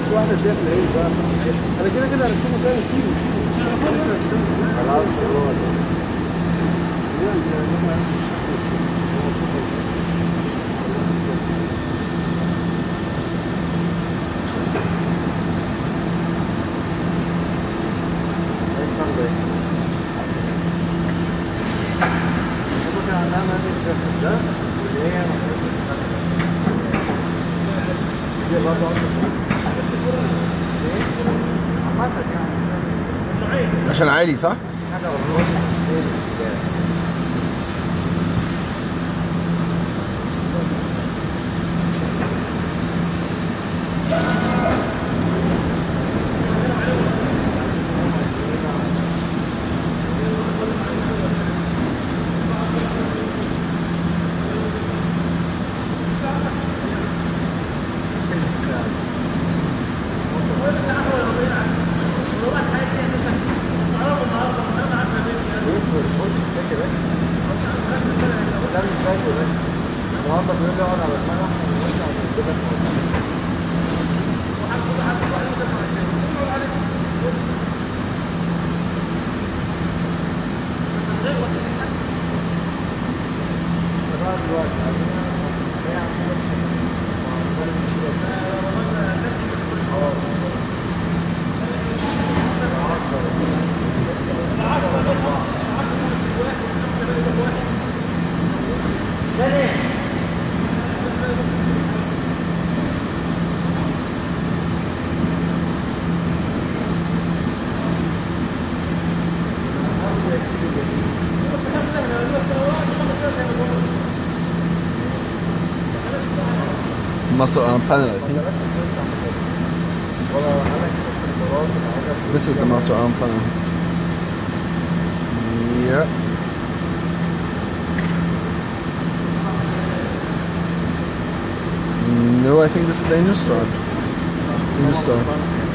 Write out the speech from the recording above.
واحدة اديها في العيد بقى. انا كده كده هرسمه تاني، سيبه خلاص هو عشان عالي صح؟ muscle arm panel, I think. This is the muscle arm panel. Yeah. No, I think this is the hinge start. Hinge start.